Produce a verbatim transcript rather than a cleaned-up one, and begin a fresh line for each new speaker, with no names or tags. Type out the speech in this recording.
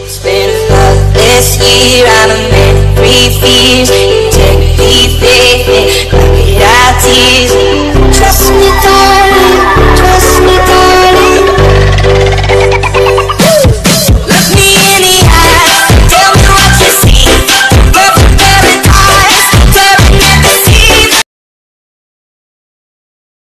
It's been a loveless year, I'm a man of three fears.